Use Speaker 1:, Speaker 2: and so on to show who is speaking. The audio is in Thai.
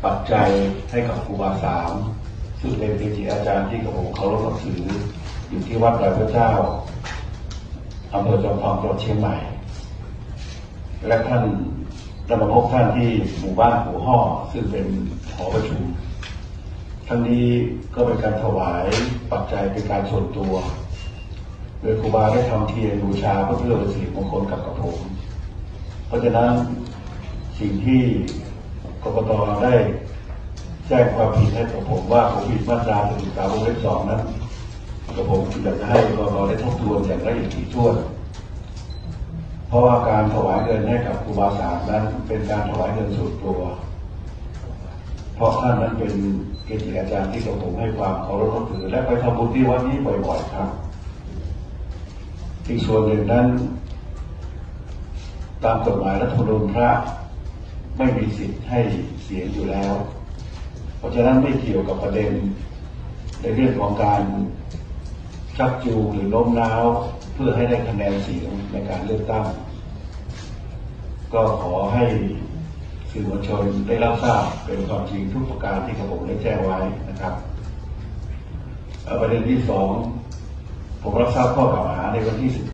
Speaker 1: ปัจจัยให้กับครูบาสามซึ่งเป็นเกจิอาจารย์ที่กระผมเคารพนับถืออยู่ที่วัดดอยพระเจ้าอำเภอจอมทองจังหวัดเชียงใหม่และท่านได้มาพบท่านที่หมู่บ้านหัวห่อซึ่งเป็นหอประชุมทั้งนี้ก็เป็นการถวายปัจจัยเป็นการส่วนตัวโดยครูบาได้ทำเทียนบูชาเพื่อเป็นสิริมงคลกับกระผมเพราะฉะนั้นสิ่งที่กกต.ได้แจ้งความผิดให้กับผมว่าผมผิดมาตรา43 วงเล็บ 2นั้นกระผมอยากจะให้กกต.ได้ทบทวนอย่างละเอียดถี่ถ้วนเพราะว่าการถวายเงินให้กับครูบาสามนั้นเป็นการถวายเงินส่วนตัวเพราะท่านนั้นเป็นเกจิอาจารย์ที่กระผมให้ความเคารพนับถือและไปทำบุญที่วัดนี้บ่อยๆครับอีกส่วนหนึ่งนั้นตามกฎหมายรัฐธรรมนูญพระไม่มีสิทธิ์ให้เสียงอยู่แล้วเพราะฉะนั้นไม่เกี่ยวกับประเด็นในเรื่องของการชักจูงหรือโน้มน้าวเพื่อให้ได้คะแนนเสียงในการเลือกตั้งก็ขอให้สื่อมวลชนได้รับทราบเป็นความจริงทุกประการที่ผมได้แจ้งไว้นะครับประเด็นที่ 2ผมรับทราบข้อกล่าวหาในวันที่